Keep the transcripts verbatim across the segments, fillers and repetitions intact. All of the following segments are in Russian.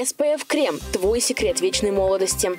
эс пэ эф крем – твой секрет вечной молодости.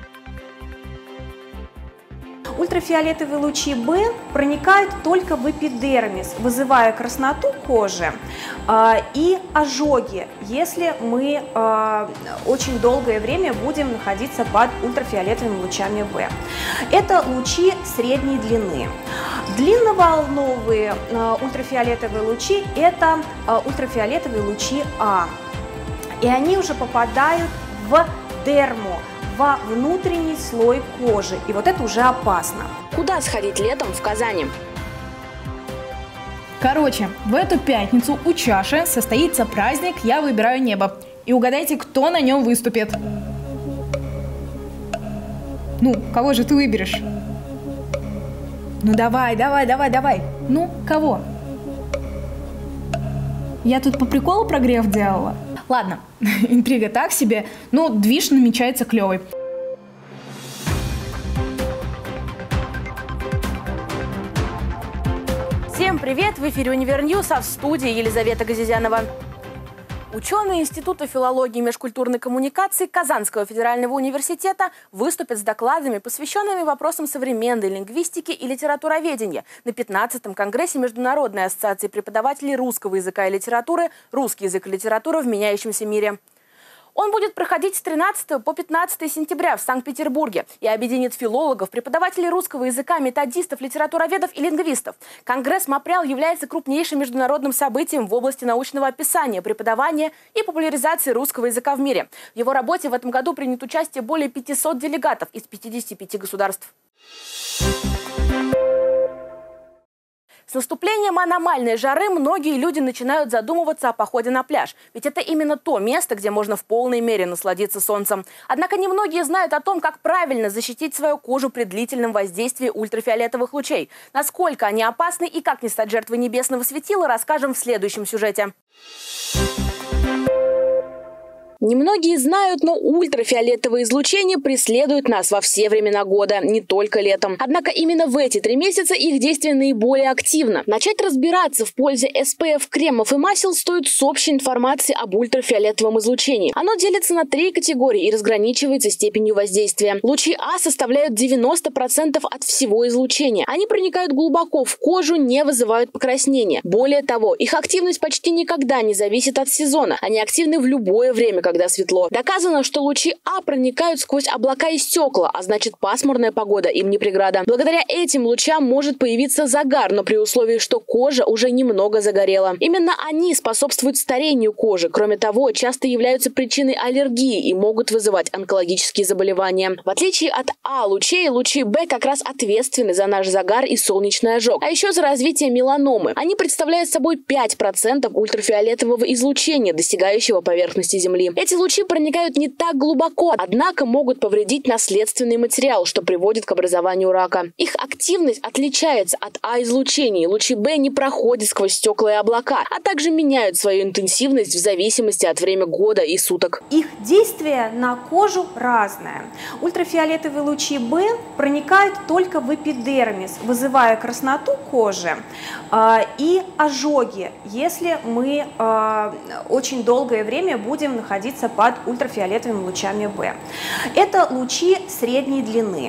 Ультрафиолетовые лучи бэ проникают только в эпидермис, вызывая красноту кожи э, и ожоги, если мы э, очень долгое время будем находиться под ультрафиолетовыми лучами бэ. Это лучи средней длины. Длинноволновые э, ультрафиолетовые лучи – это э, ультрафиолетовые лучи А, и они уже попадают в дерму, во внутренний слой кожи, и вот это уже опасно. Куда сходить летом в Казани? Короче, в эту пятницу у Чаши состоится праздник «Я выбираю небо». И угадайте, кто на нем выступит. Ну, кого же ты выберешь? Ну давай, давай, давай, давай. Ну, кого? Я тут по приколу прогрев делала. Ладно, интрига так себе, но движ намечается клевый. Всем привет! В эфире Универньюз, а в студии Елизавета Газизянова. Ученые Института филологии и межкультурной коммуникации Казанского федерального университета выступят с докладами, посвященными вопросам современной лингвистики и литературоведения на пятнадцатом конгрессе Международной ассоциации преподавателей русского языка и литературы «Русский язык и литература в меняющемся мире». Он будет проходить с тринадцатого по пятнадцатое сентября в Санкт-Петербурге и объединит филологов, преподавателей русского языка, методистов, литературоведов и лингвистов. Конгресс МАПРЯЛ является крупнейшим международным событием в области научного описания, преподавания и популяризации русского языка в мире. В его работе в этом году примет участие более пятисот делегатов из пятидесяти пяти государств. С наступлением аномальной жары многие люди начинают задумываться о походе на пляж. Ведь это именно то место, где можно в полной мере насладиться солнцем. Однако немногие знают о том, как правильно защитить свою кожу при длительном воздействии ультрафиолетовых лучей. Насколько они опасны и как не стать жертвой небесного светила, расскажем в следующем сюжете. Немногие знают, но ультрафиолетовые излучения преследуют нас во все времена года, не только летом. Однако именно в эти три месяца их действие наиболее активно. Начать разбираться в пользе эс пэ эф кремов и масел стоит с общей информацией об ультрафиолетовом излучении. Оно делится на три категории и разграничивается степенью воздействия. Лучи А составляют девяносто процентов от всего излучения. Они проникают глубоко в кожу, не вызывают покраснения. Более того, их активность почти никогда не зависит от сезона. Они активны в любое время, когда светло. Доказано, что лучи А проникают сквозь облака и стекла, а значит, пасмурная погода им не преграда. Благодаря этим лучам может появиться загар, но при условии, что кожа уже немного загорела. Именно они способствуют старению кожи. Кроме того, часто являются причиной аллергии и могут вызывать онкологические заболевания. В отличие от А лучей, лучи Б как раз ответственны за наш загар и солнечный ожог, а еще за развитие меланомы. Они представляют собой пять процентов ультрафиолетового излучения, достигающего поверхности Земли. Эти лучи проникают не так глубоко, однако могут повредить наследственный материал, что приводит к образованию рака. Их активность отличается от А-излучений. Лучи Б не проходят сквозь стекла и облака, а также меняют свою интенсивность в зависимости от времени года и суток. Их действие на кожу разное. Ультрафиолетовые лучи Б проникают только в эпидермис, вызывая красноту кожи э, и ожоги, если мы э, очень долгое время будем находиться под ультрафиолетовыми лучами Б. Это лучи средней длины.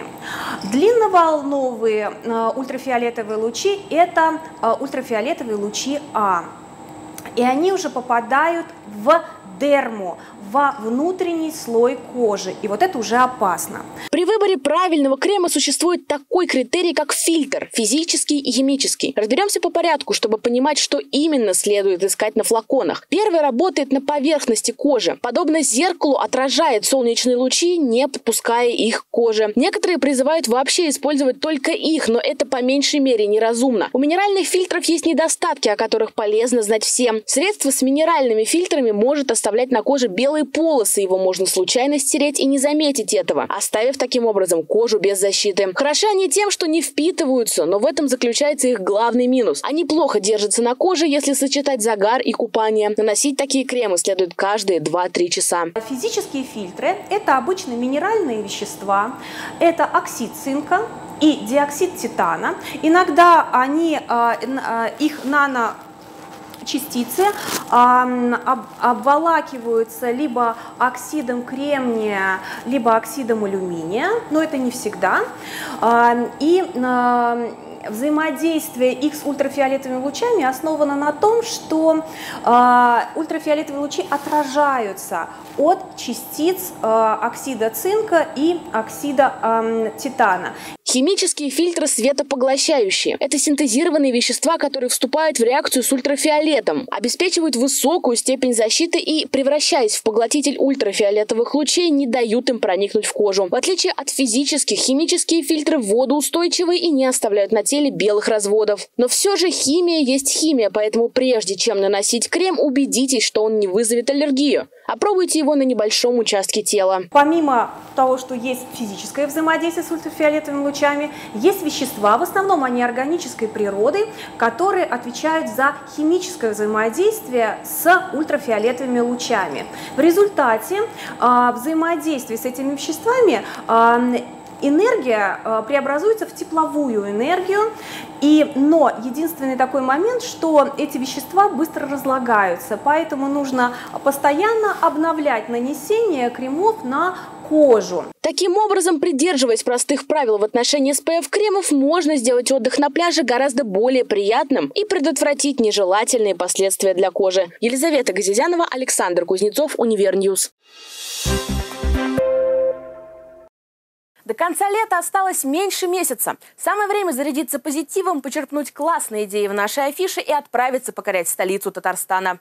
Длинноволновые э, ультрафиолетовые лучи – это э, ультрафиолетовые лучи А, и они уже попадают в дерму, во внутренний слой кожи, и вот это уже опасно. При выборе правильного крема существует такой критерий, как фильтр – физический и химический. Разберемся по порядку, чтобы понимать, что именно следует искать на флаконах. Первый работает на поверхности кожи. Подобно зеркалу отражает солнечные лучи, не подпуская их к коже. Некоторые призывают вообще использовать только их, но это по меньшей мере неразумно. У минеральных фильтров есть недостатки, о которых полезно знать всем. Средство с минеральными фильтрами может оставлять на коже белые полосы, его можно случайно стереть и не заметить этого, оставив таким образом кожу без защиты. Хороши они тем, что не впитываются, но в этом заключается их главный минус. Они плохо держатся на коже, если сочетать загар и купание. Наносить такие кремы следует каждые два-три часа. Физические фильтры – это обычно минеральные вещества, это оксид цинка и диоксид титана. Иногда они, их нано частицы обволакиваются либо оксидом кремния, либо оксидом алюминия, но это не всегда. И взаимодействие их с ультрафиолетовыми лучами основано на том, что э, ультрафиолетовые лучи отражаются от частиц э, оксида цинка и оксида э, титана. Химические фильтры светопоглощающие. Это синтезированные вещества, которые вступают в реакцию с ультрафиолетом, обеспечивают высокую степень защиты и, превращаясь в поглотитель ультрафиолетовых лучей, не дают им проникнуть в кожу. В отличие от физических, химические фильтры водоустойчивы и не оставляют на теле белых разводов. Но все же химия есть химия, поэтому прежде чем наносить крем, убедитесь, что он не вызовет аллергию. Опробуйте его на небольшом участке тела. Помимо того, что есть физическое взаимодействие с ультрафиолетовыми лучами, есть вещества, в основном они органической природы, которые отвечают за химическое взаимодействие с ультрафиолетовыми лучами. В результате э, взаимодействия с этими веществами э, энергия э, преобразуется в тепловую энергию, и, но единственный такой момент, что эти вещества быстро разлагаются, поэтому нужно постоянно обновлять нанесение кремов на кожу. Таким образом, придерживаясь простых правил в отношении эс пэ эф-кремов, можно сделать отдых на пляже гораздо более приятным и предотвратить нежелательные последствия для кожи. Елизавета Газизянова, Александр Кузнецов, Универньюз. До конца лета осталось меньше месяца. Самое время зарядиться позитивом, почерпнуть классные идеи в нашей афише и отправиться покорять столицу Татарстана.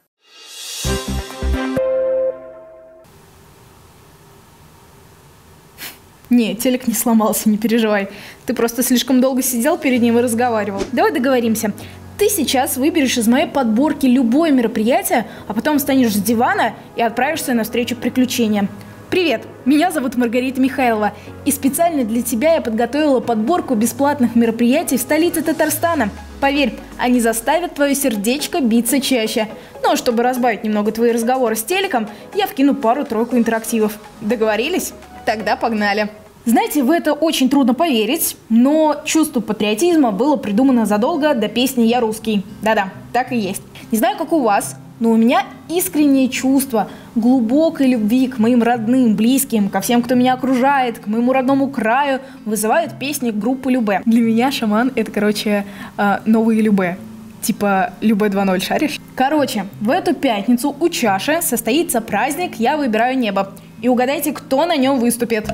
Не, телек не сломался, не переживай. Ты просто слишком долго сидел перед ним и разговаривал. Давай договоримся. Ты сейчас выберешь из моей подборки любое мероприятие, а потом встанешь с дивана и отправишься навстречу приключениям. Привет, меня зовут Маргарита Михайлова, и специально для тебя я подготовила подборку бесплатных мероприятий в столице Татарстана. Поверь, они заставят твое сердечко биться чаще. Ну а чтобы разбавить немного твои разговоры с телеком, я вкину пару-тройку интерактивов. Договорились? Тогда погнали! Знаете, в это очень трудно поверить, но чувство патриотизма было придумано задолго до песни «Я русский». Да-да, так и есть. Не знаю, как у вас, но у меня искреннее чувство глубокой любви к моим родным, близким, ко всем, кто меня окружает, к моему родному краю вызывают песни группы Любэ. Для меня шаман — это, короче, новые Любэ. Типа Любэ два ноль, шаришь? Короче, в эту пятницу у чаши состоится праздник «Я выбираю небо». И угадайте, кто на нем выступит.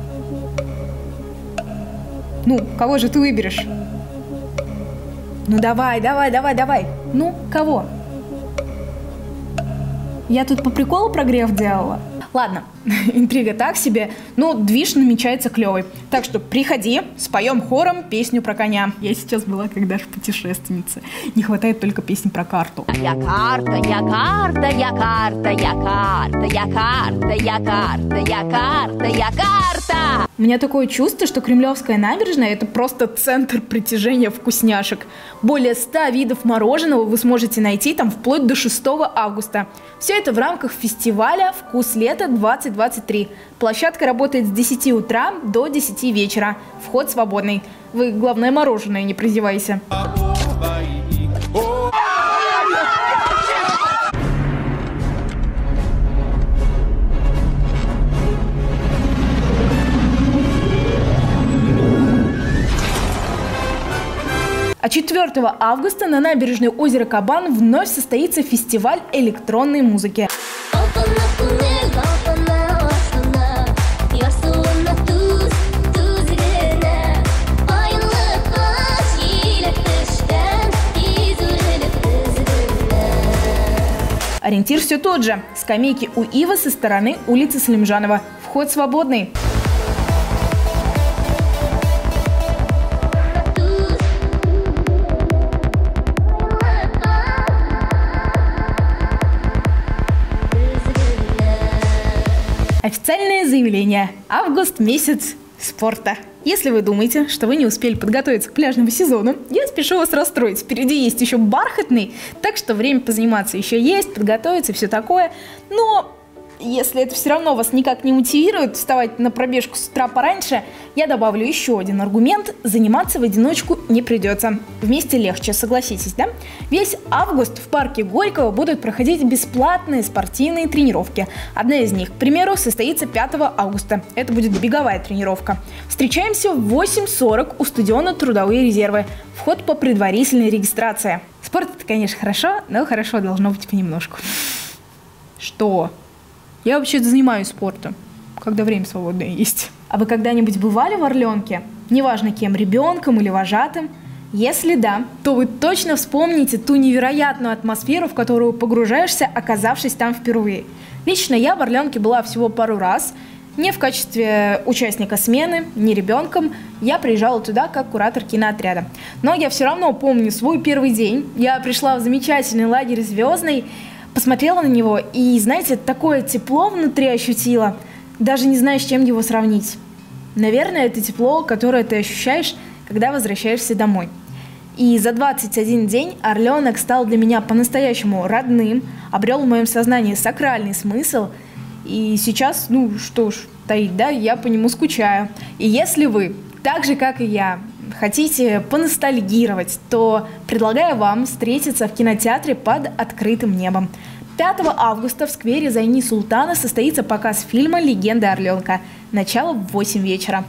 Ну, кого же ты выберешь? Ну давай, давай, давай, давай. Ну, кого? Я тут по приколу прогрев делала. Ладно, интрига так себе, но движ намечается клевый. Так что приходи, споем хором песню про коня. Я сейчас была как даже путешественница. Не хватает только песни про карту. Я карта, я карта, я карта, я карта, я карта, я карта, я карта, я карта. У меня такое чувство, что Кремлевская набережная — это просто центр притяжения вкусняшек. Более ста видов мороженого вы сможете найти там вплоть до шестого августа. Все это в рамках фестиваля «Вкус лета двадцать двадцать три». Площадка работает с десяти утра до десяти вечера. Вход свободный. Вы, главное, мороженое не прозевайся. А четвёртого августа на набережной озера Кабан вновь состоится фестиваль электронной музыки. Ориентир все тот же. Скамейки у Ива со стороны улицы Слимжанова. Вход свободный. Официальное заявление. Август – месяц спорта. Если вы думаете, что вы не успели подготовиться к пляжному сезону, я спешу вас расстроить. Впереди есть еще бархатный, так что время позаниматься еще есть, подготовиться, все такое. Но если это все равно вас никак не мотивирует вставать на пробежку с утра пораньше, я добавлю еще один аргумент – заниматься в одиночку не придется. Вместе легче, согласитесь, да? Весь август в парке Горького будут проходить бесплатные спортивные тренировки. Одна из них, к примеру, состоится пятого августа. Это будет беговая тренировка. Встречаемся в восемь сорок у стадиона «Трудовые резервы». Вход по предварительной регистрации. Спорт – это, конечно, хорошо, но хорошо должно быть понемножку. Что? Я вообще-то занимаюсь спортом, когда время свободное есть. А вы когда-нибудь бывали в Орленке? Неважно кем, ребенком или вожатым? Если да, то вы точно вспомните ту невероятную атмосферу, в которую погружаешься, оказавшись там впервые. Лично я в Орленке была всего пару раз. Не в качестве участника смены, не ребенком. Я приезжала туда как куратор киноотряда. Но я все равно помню свой первый день. Я пришла в замечательный лагерь «Звездный», посмотрела на него и, знаете, такое тепло внутри ощутила, даже не знаю, с чем его сравнить. Наверное, это тепло, которое ты ощущаешь, когда возвращаешься домой. И за двадцать один день Орленок стал для меня по-настоящему родным, обрел в моем сознании сакральный смысл. И сейчас, ну что ж, таить, да, я по нему скучаю. И если вы, так же как и я, хотите поностальгировать, то предлагаю вам встретиться в кинотеатре под открытым небом. пятого августа в сквере Зайни Султана состоится показ фильма «Легенда Орленка». Начало в восемь вечера.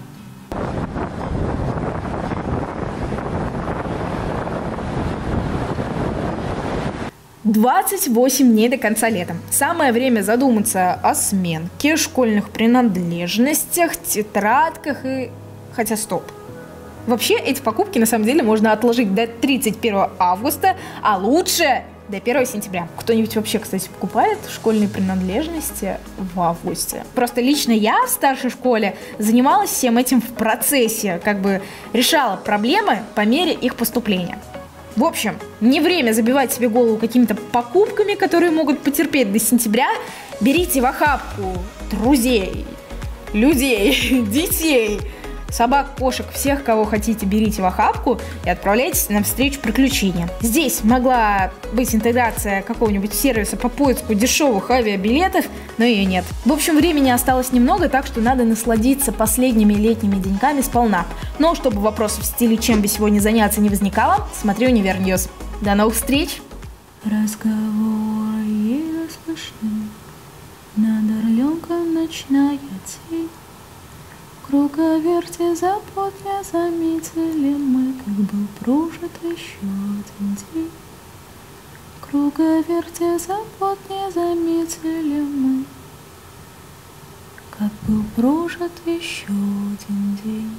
двадцать восемь дней до конца лета. Самое время задуматься о сменке, школьных принадлежностях, тетрадках и... Хотя стоп. Вообще, эти покупки на самом деле можно отложить до тридцать первого августа, а лучше до первого сентября. Кто-нибудь вообще, кстати, покупает школьные принадлежности в августе? Просто лично я в старшей школе занималась всем этим в процессе, как бы решала проблемы по мере их поступления. В общем, не время забивать себе голову какими-то покупками, которые могут потерпеть до сентября. Берите в охапку друзей, людей, детей, собак, кошек, всех, кого хотите, берите в охапку и отправляйтесь навстречу приключениям. Здесь могла быть интеграция какого-нибудь сервиса по поиску дешевых авиабилетов, но ее нет. В общем, времени осталось немного, так что надо насладиться последними летними деньками сполна. Но чтобы вопросов в стиле «чем бы сегодня заняться» не возникало, смотри Универньюз. До новых встреч! Разговор ее слышны, над Орленком ночная тень. В круговерте забот не заметили мы, как был прожит еще один день. В круговерте забот не заметили мы, как был прожит еще один день.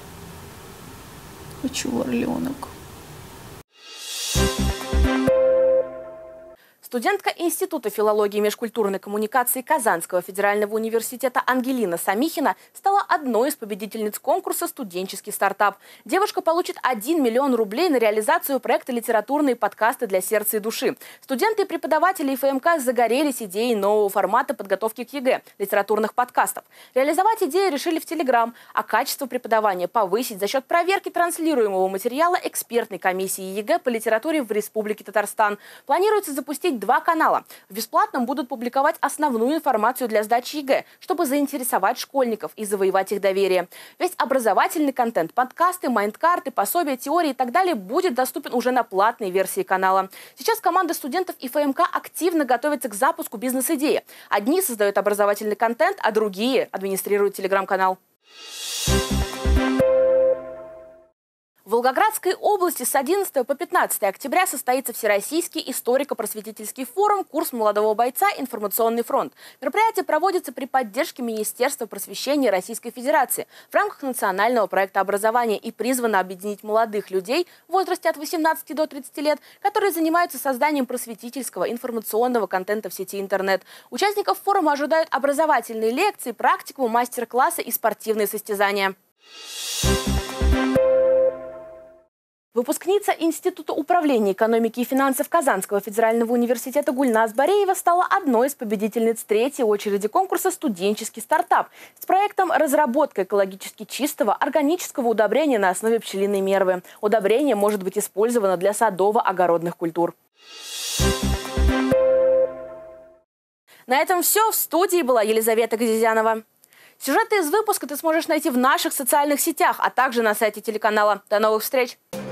Хочу в Орленок. Студентка Института филологии и межкультурной коммуникации Казанского федерального университета Ангелина Самихина стала одной из победительниц конкурса «Студенческий стартап». Девушка получит один миллион рублей на реализацию проекта «Литературные подкасты для сердца и души». Студенты и преподаватели ИФМК загорелись идеей нового формата подготовки к ЕГЭ – литературных подкастов. Реализовать идею решили в Телеграм, а качество преподавания повысить за счет проверки транслируемого материала экспертной комиссии ЕГЭ по литературе в Республике Татарстан. Планируется запустить два канала. В бесплатном будут публиковать основную информацию для сдачи ЕГЭ, чтобы заинтересовать школьников и завоевать их доверие. Весь образовательный контент, подкасты, майндкарты, пособия, теории и так далее будет доступен уже на платной версии канала. Сейчас команда студентов ИФМК активно готовится к запуску бизнес-идеи. Одни создают образовательный контент, а другие администрируют телеграм-канал. В Волгоградской области с одиннадцатого по пятнадцатое октября состоится Всероссийский историко-просветительский форум «Курс молодого бойца. Информационный фронт». Мероприятие проводится при поддержке Министерства просвещения Российской Федерации в рамках национального проекта образования и призвано объединить молодых людей в возрасте от восемнадцати до тридцати лет, которые занимаются созданием просветительского информационного контента в сети интернет. Участников форума ожидают образовательные лекции, практикумы, мастер-классы и спортивные состязания. Выпускница Института управления экономики и финансов Казанского федерального университета Гульназ Бареева стала одной из победительниц третьей очереди конкурса «Студенческий стартап» с проектом «Разработка экологически чистого органического удобрения на основе пчелиной мервы». Удобрение может быть использовано для садово-огородных культур. На этом все. В студии была Елизавета Газизянова. Сюжеты из выпуска ты сможешь найти в наших социальных сетях, а также на сайте телеканала. До новых встреч!